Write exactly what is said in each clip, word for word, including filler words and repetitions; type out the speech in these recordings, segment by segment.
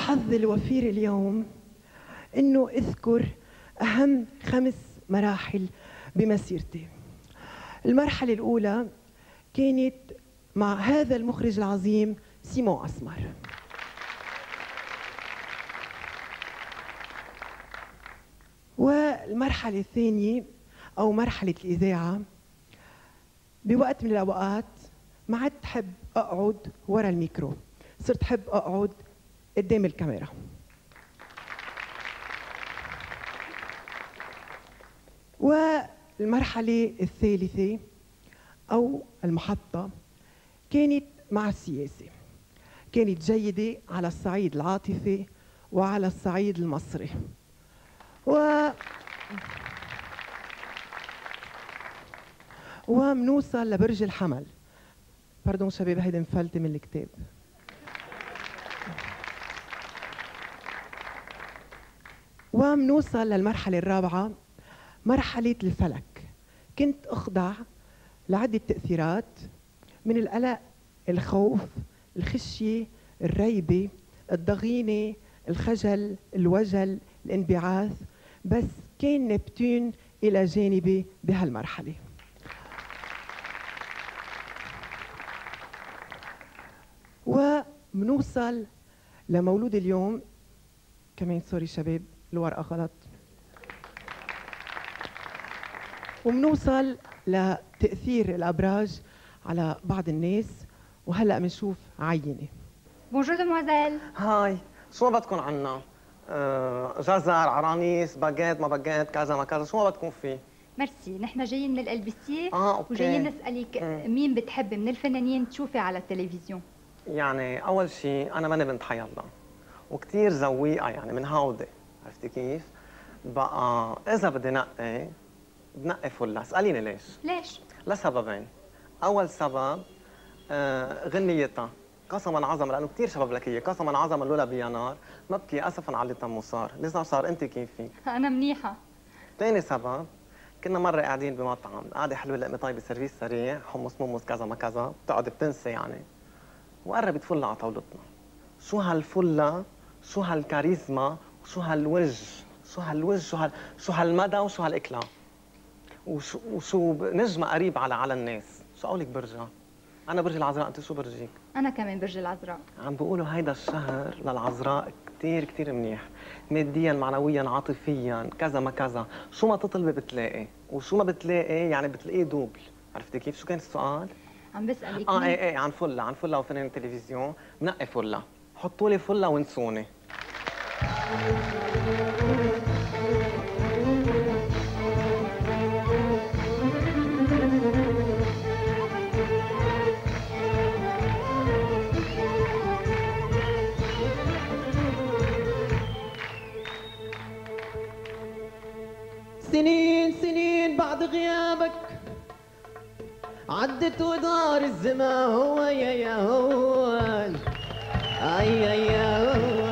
حظي الوفير اليوم إنه أذكر أهم خمس مراحل بمسيرتي. المرحلة الأولى كانت مع هذا المخرج العظيم سيمون أسمر. والمرحلة الثانية أو مرحلة الإذاعة، بوقت من الأوقات ما عدت أحب أقعد ورا الميكرو، صرت أحب أقعد قدام الكاميرا. والمرحلة الثالثة أو المحطة كانت مع السياسة، كانت جيدة على الصعيد العاطفي وعلى الصعيد المصري. و ومنوصل لبرج الحمل. باردون شباب، هيدي مفلتة من الكتاب. ومنوصل للمرحلة الرابعة، مرحلة الفلك. كنت أخضع لعدة تأثيرات من القلق، الخوف، الخشية، الريبة، الضغينة، الخجل، الوجل، الانبعاث، بس كان نبتون إلى جانبي بهالمرحلة. ومنوصل لمولود اليوم كمان. سوري شباب، الورقة غلط. ومنوصل لتأثير الأبراج على بعض الناس، وهلأ بنشوف عينة. بونجور دموازيل. هاي، شو ما بدكم عنا؟ أه، جزر، عرانيس، باجيت، ما باجيت، كذا ما كذا، شو ما بدكم فيه؟ ميرسي، نحن جايين من الألبسية. اه اوكي. وجايين نسألك مين بتحبي من الفنانين تشوفي على التلفزيون؟ يعني أول شيء أنا ماني بنت حي الله، وكثير ذويقة يعني من هودي، عرفتي كيف؟ بقى إذا بدي نقي بنقي فلة. اسأليني ليش؟ ليش؟ لسببين. أول سبب آه غنيتها قسما عظما، لأنه كثير شباب لكية، قسما عظما لولا بيا نار ما بكي أسفا على اللي تم وصار، لسه صار. أنت كيف فيك؟ أنا منيحة. ثاني سبب، كنا مرة قاعدين بمطعم، قاعدة حلوة لقمة طيبة سيرفيس سريع، حمص موموس كذا ما كذا، بتقعد بتنسى يعني، وقربت فلة على طاولتنا. شو هالفلة، شو هالكاريزما، وشو هالوجه، شو هالوجه، شو هال شو هالمدى، وشو هالإكلا، وشو وشو نجمة قريب على على الناس. شو قولك برجها؟ أنا برج العذراء، أنت شو برجك؟ أنا كمان برج العذراء. عم بيقولوا هيدا الشهر للعذراء كثير كثير منيح، ماديا، معنويا، عاطفيا، كذا ما كذا، شو ما تطلبي بتلاقي، وشو ما بتلاقي يعني بتلاقيه دوبل. عرفتي كيف؟ شو كان السؤال؟ عم بسألك. اه ايه ايه عن فلة، عن فلة وفنان التلفزيون. بنقي فلة، حطوا لي فلة وانسوني. سنين سنين بعد غيابك عدت ودار الزمان، هو يا يا هو اي يا يا هو.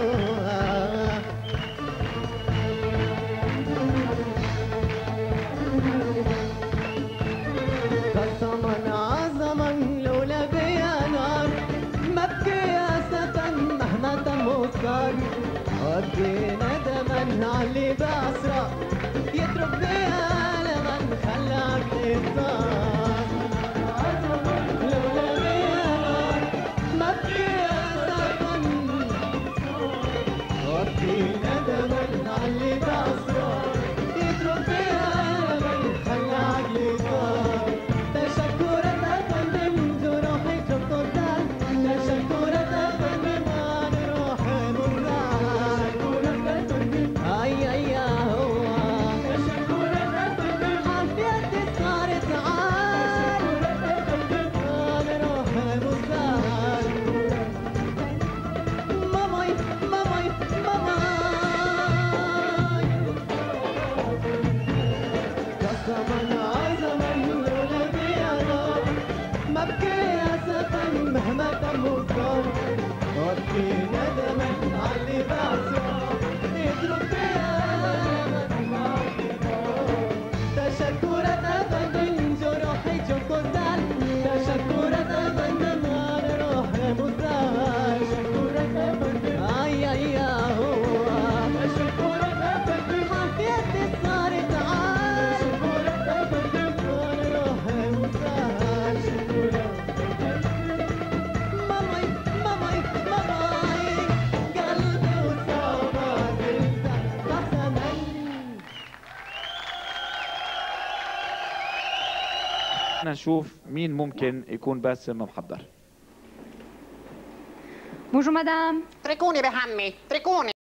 قسما عظما لولا بيا نار ما بكي اسفا مهما تم وصار، وابكي ندما علي بأسرع يترك بيها لمن خلى عقلي يطار. لولا بيها نار ما بكي اسفا وابكي ندما علي بأسرع يترك بيها لمن خلى عقلي يطار. تشكرت افندم جروحي شفت الدار، تشكرت افندم انا روحي مزعل. اي اي هو تشكرت افندم عافيتي صارت عال، انا روحي مزعل. ماماي ماماي ماماي قسما عظما لولا بيا نار ما بكي اسفا مهما تم وصار، وابكي ندما علي بعصر يترك بيها لمن. تشكرت افندم جروحي شفت الزعل، تشكرت افندم انا روحي مزعل. تشكرت افندم اي خلينا نشوف مين ممكن يكون باسم محضر. بونجور مدام. اتركوني بهمي، اتركوني.